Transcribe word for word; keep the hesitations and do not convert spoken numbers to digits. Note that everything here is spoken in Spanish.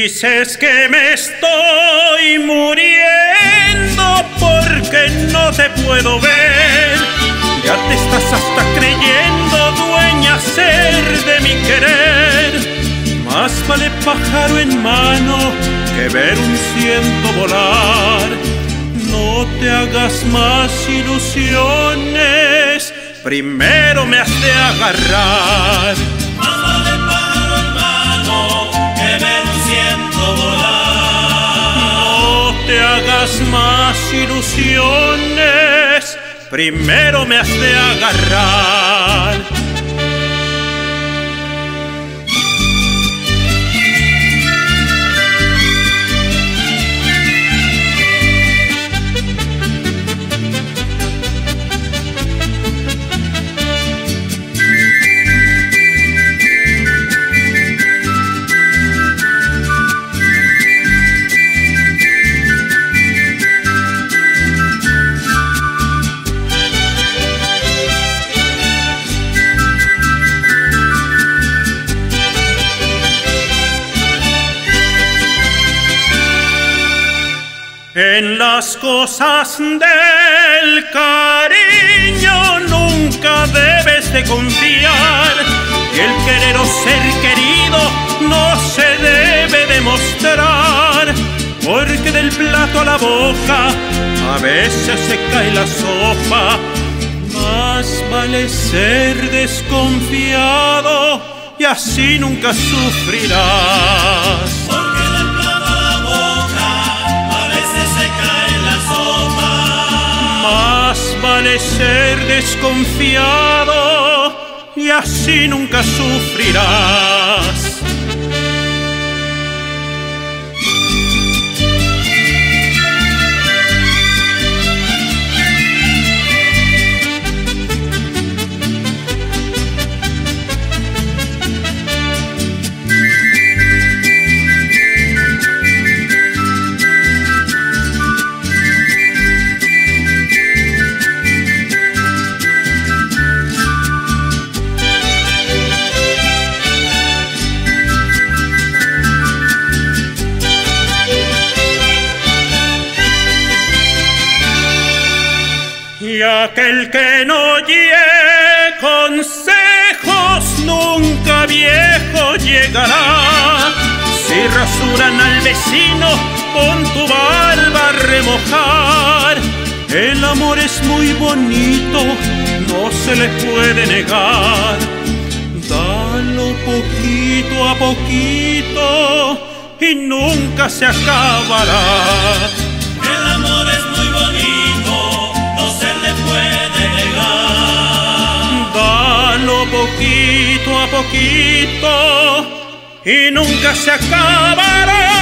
Dices que me estoy muriendo porque no te puedo ver. Ya te estás hasta creyendo dueña ser de mi querer. Más vale pájaro en mano que ver un ciento volar. No te hagas más ilusiones, primero me has de agarrar. Más vale pájaro en mano que ver un ciento volar. No te hagas más ilusiones, primero me has de agarrar. En las cosas del cariño nunca debes de confiar, y el querer o ser querido no se debe demostrar, porque del plato a la boca a veces se cae la sopa. Más vale ser desconfiado y así nunca sufrirás. Más vale ser desconfiado y así nunca sufrirás. Y aquel que no oye consejos nunca viejo llegará. Si rasuran al vecino con tu barba a remojar. El amor es muy bonito, no se le puede negar. Dalo poquito a poquito y nunca se acabará. El amor es muy bonito, no se le puede negar. Dalo poquito a poquito y nunca se acabará.